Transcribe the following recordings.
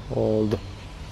Oldu.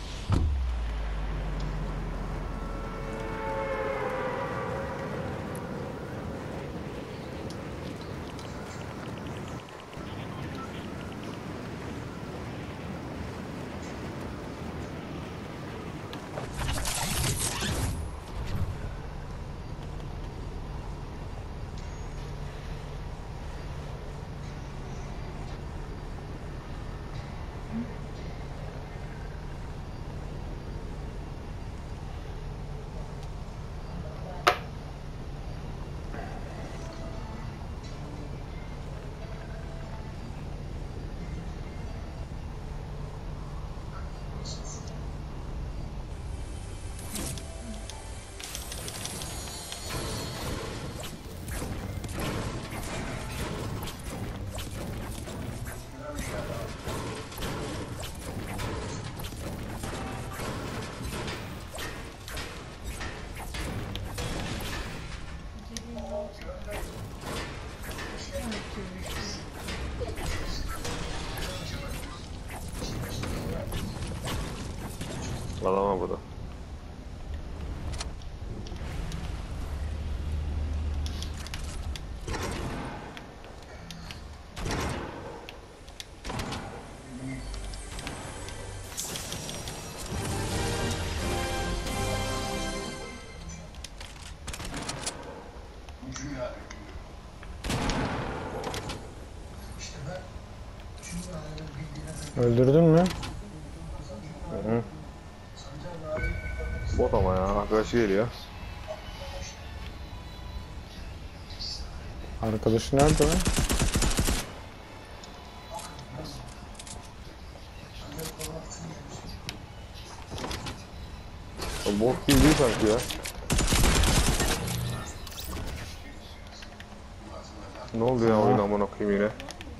Adama burada. Öldürdün mü? Hı. Bot ama ya. Arkadaşı geliyor. Arkadaşı nerede lan? O bot gibi değil sanki ya. Ne oldu ya oyun amına koyayım yine?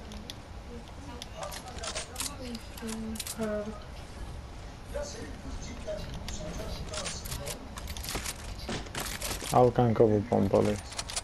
Al kanka bu pompalıyı.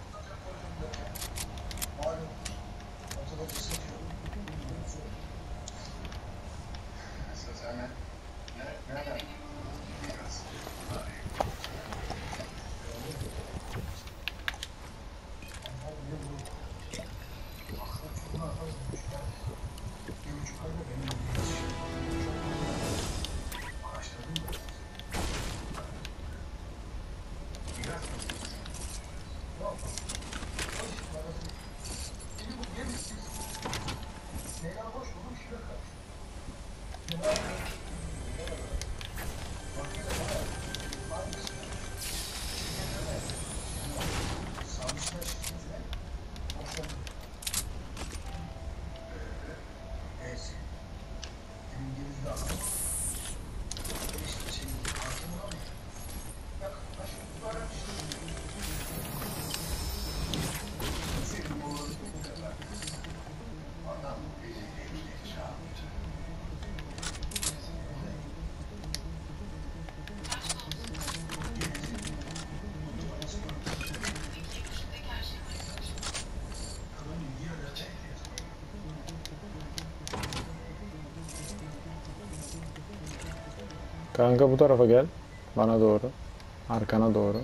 Kanka bu tarafa gel. Bana doğru. Arkana doğru.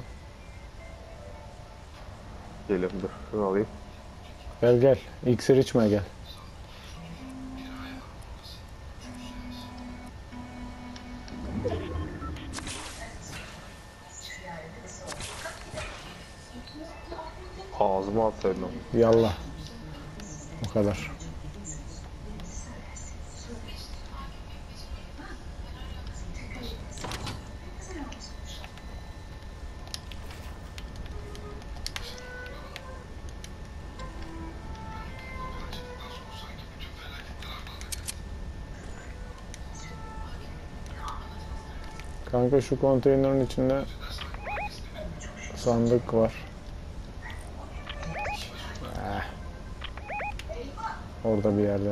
Geliyorum dur. Şunu alayım. Gel gel. İksir içme gel. Ağzıma atsaydın ama. Yallah. Bu kadar. Kanka şu konteynerin içinde sandık var. Orada bir yerde.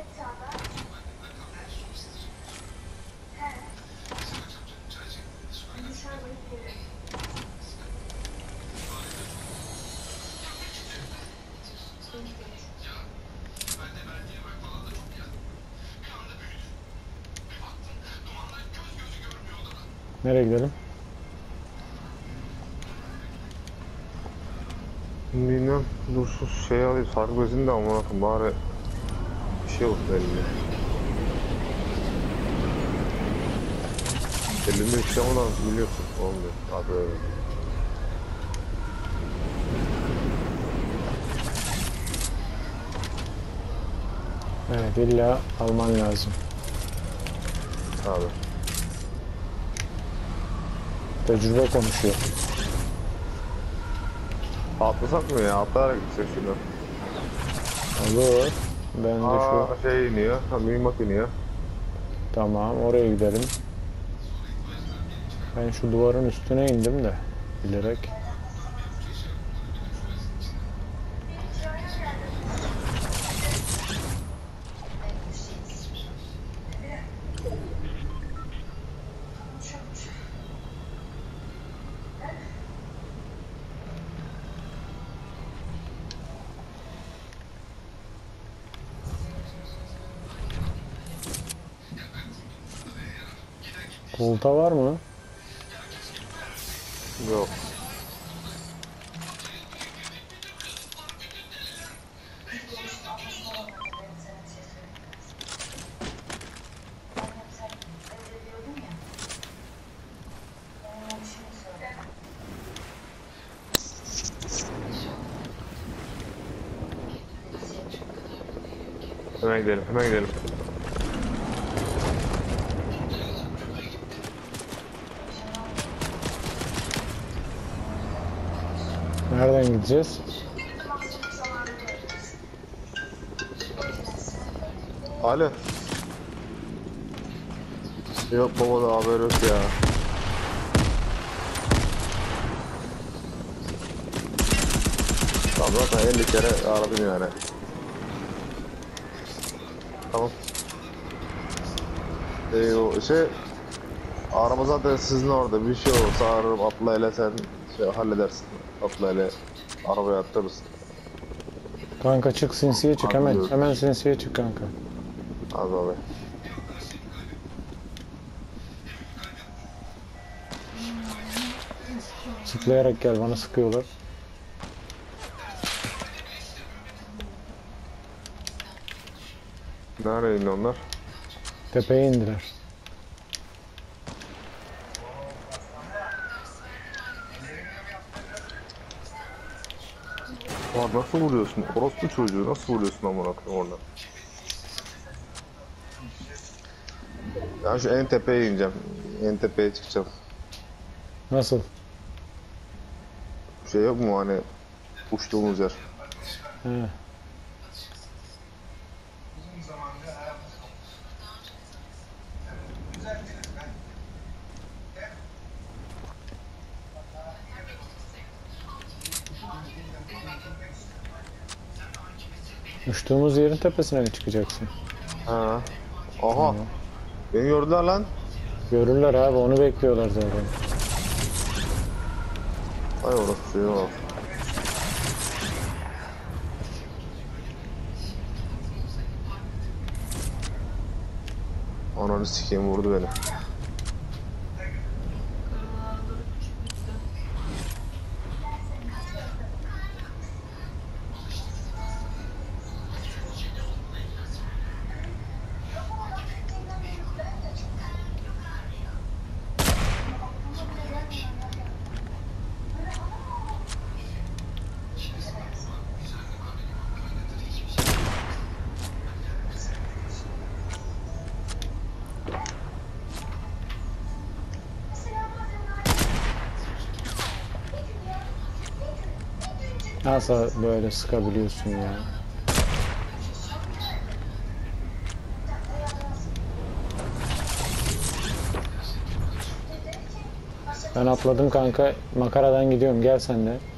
Nereye gidelim? Bilmem. Dursuz şey alayım. Sarı gözünü de amına koyayım. Bari bir şey olsun elimde. Elimde bir şey ama biliyorsun. Olmuyor. Abi öyle. Evet, illa alman lazım. Abi. Tecrübe konuşuyor. Atlasak mı ya? Atlayarak gitsek şunu. Olur. Ben de şu... Aa şey iniyor. Ha, mühimmat iniyor. Tamam, oraya gidelim. Ben şu duvarın üstüne indim de bilerek. Kolta var mı? Yok. Hemen gidelim, hemen gidelim. Nereden gideceğiz? Alo. Yok baba da haber yok ya. Tamam zaten 50 kere aradım yani. Tamam. O şey araba zaten sizin orada bir şey olursa ararım Atla ile sen şey halledersin. Atla ile arabaya attırırsın. Kanka çık sinsiye çık hemen. Anlıyorum. Hemen sinsiye çık kanka. Az abi. Sıklayarak gel, bana sıkıyorlar. Nereye indi onlar? Tepeye indiler. Aa, nasıl vuruyorsun? Orospu çocuğu nasıl vuruyorsun amına koyayım orada? Ben şu en tepeye ineceğim. En tepeye çıkacağım. Nasıl? Şey yok mu hani uçtuğumuz yer? He. Uçtuğumuz yerin tepesine mi çıkacaksın? Ha. Aha. Beni gördüler lan. Görürler abi, onu bekliyorlar zaten. Ay orası suyu var. Ananı sikeyim vurdu beni. Nasıl böyle sıkabiliyorsun ya? Ben atladım kanka. Makaradan gidiyorum. Gel sen de.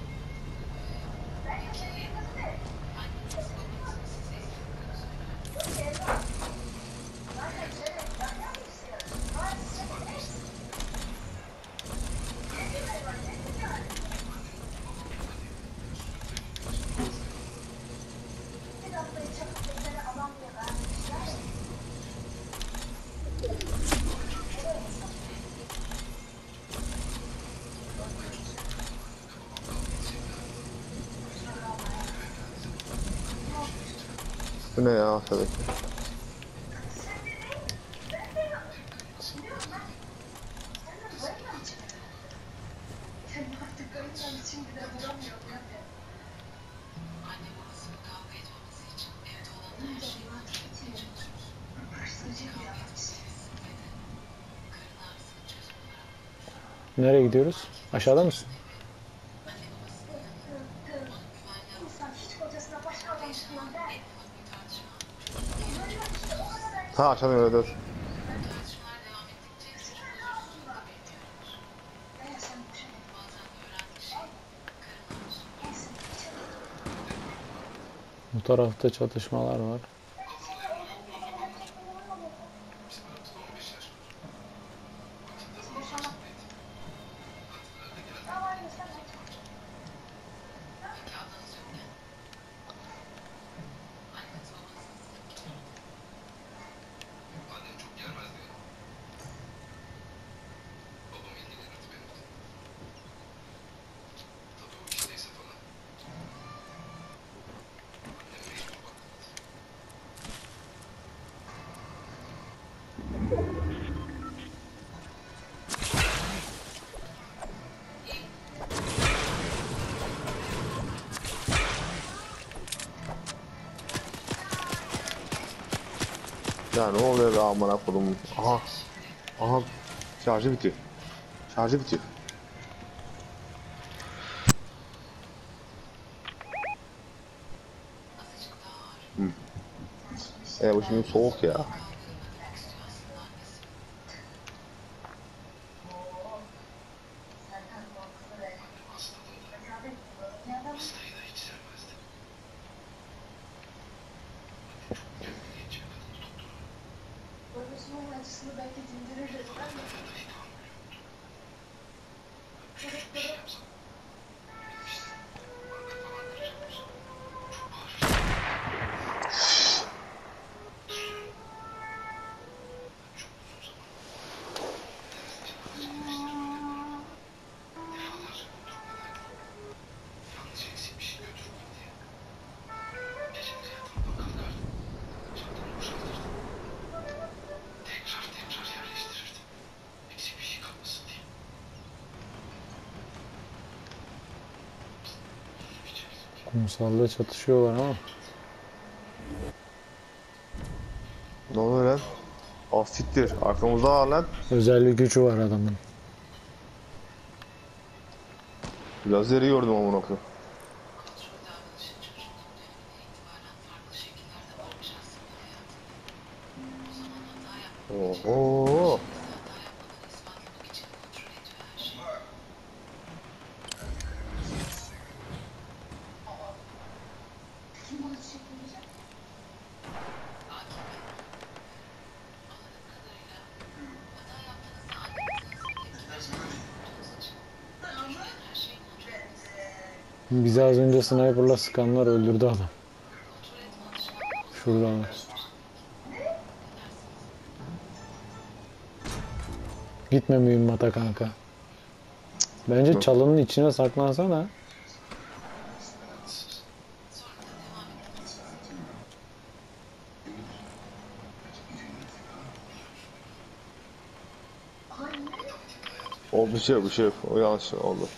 Bu ne ya aşağıdaki? Nereye gidiyoruz? Aşağıda mısın? Ha aşağıda öyle dur. Bu tarafta çatışmalar var. Ya ne oluyor be amına kodum. Aha. Aha. Şarjı bitiyor. Şarjı bitiyor. Bu şimdi soğuk ya. Kumsalda çatışıyorlar ama. Ne oluyor lan? Asittir. Arkamızda var lan. Özel bir gücü var adamın. Lazeri gördüm amına koyayım. Oho. Bizi az önce sniper'la sıkanlar öldürdü adam. Şuradan. Gitme mühimmata kanka. Bence çalının içine saklansana. O bir şey yok, bir şey yok. O yanlış oldu.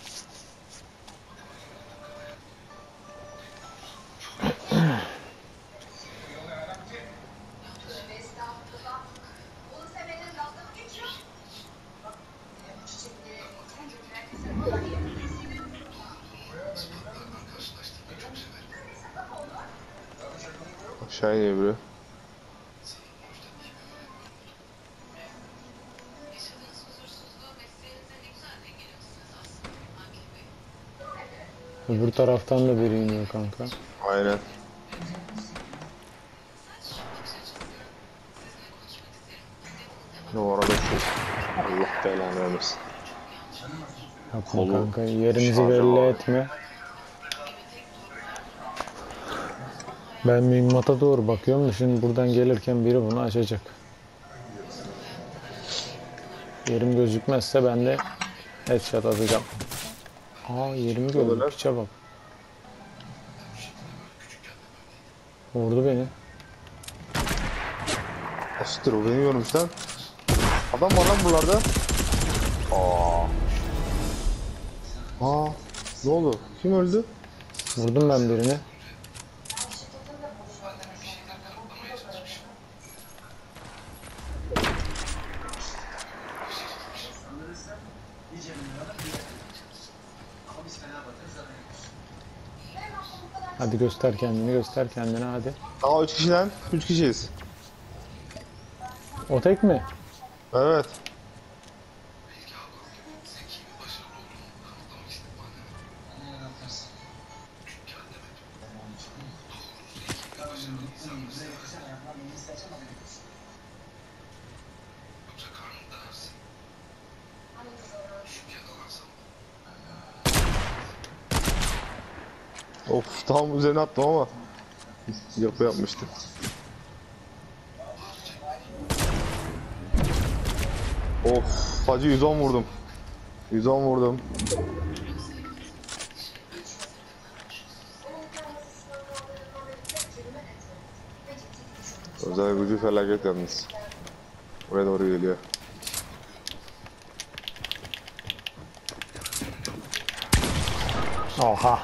Aşağı iniyor biri. Öbür taraftan da biri iniyor kanka. Aynen. Ne var orada şu? Allah belanı vermesin. Yapma Kolu kanka. Yerimizi şarjı belli var. etme. Ben mühimmata doğru bakıyorum da şimdi buradan gelirken biri bunu açacak. Yerim gözükmezse ben de headshot atacağım. Aa yerimi gördüm. Olabilir. Piçe bak. Vurdu beni. Asittir o beni görmüş lan. Adam var lan buralarda. Aa. Aa. Ne oldu? Kim öldü? Vurdum ben birini. Hadi göster kendini, göster kendini hadi. Aa 3 kişi lan. 3 kişiyiz. O tek mi? Evet. Of tam üzerine attım ama yapı yapmıştı. Of hacı 110 vurdum. 110 vurdum. Özel gücü felaket yalnız. Buraya doğru geliyor. Oha.